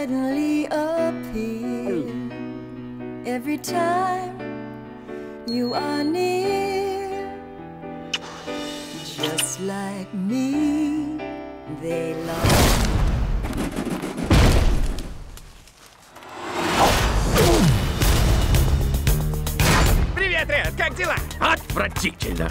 suddenly appear every time you are near. Just like me, they love. Привет, Ред, как дела? Отвратительно.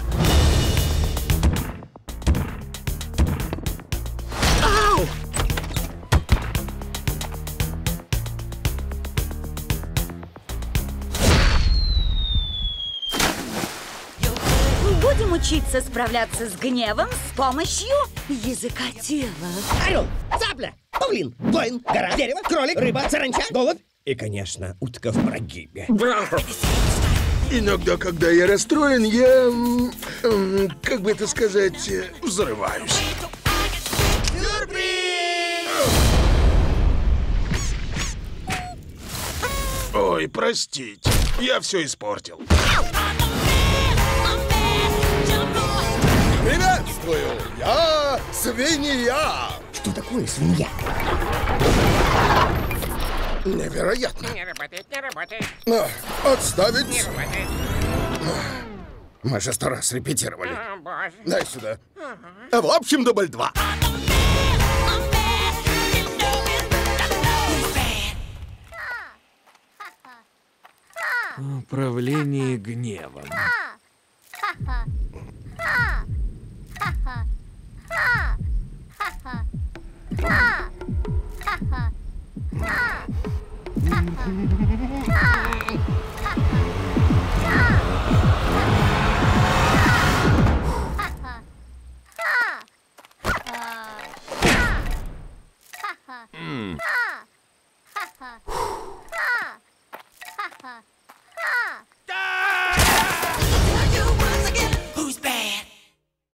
Будем учиться справляться с гневом с помощью языка тела. Орел, цапля, павлин, воин, гора, дерево, кролик, рыба, саранча, голубь и, конечно, утка в прогибе. Иногда, когда я расстроен, я, как бы это сказать, взрываюсь. Ой, простите, я все испортил. Приветствую! Я свинья! Что такое свинья? Невероятно! Не работает, не работает, Отставить! не работает. Мы же 100 раз репетировали. О, боже. Дай сюда. В общем, дубль 2. Управление гневом.